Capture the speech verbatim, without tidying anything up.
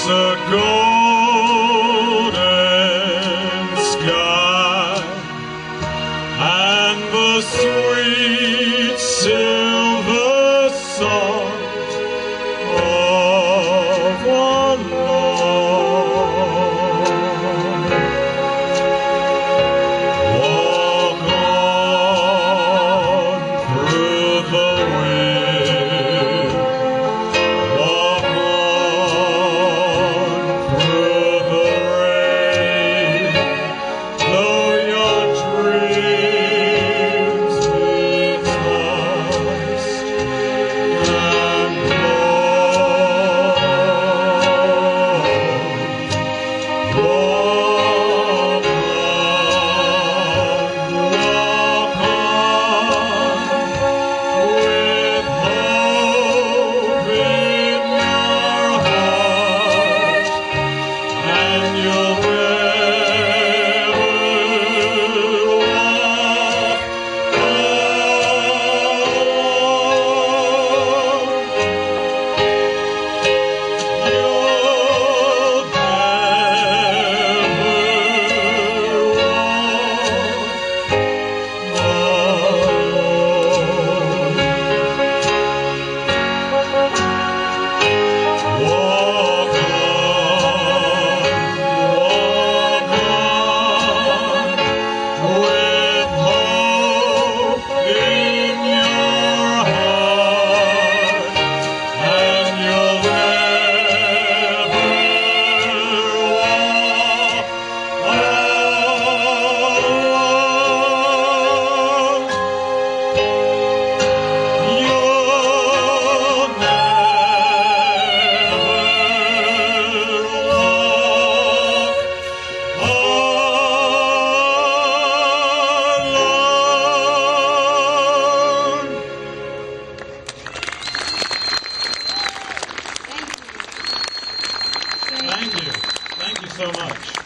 It's a golden sky and the sweet silver song of our Lord. Walk on through the wind, walk on through the rain, though your dreams be tossed and blown. Walk on, walk on, with hope in your heart, and you'll never walk Thank you. Thank you so much.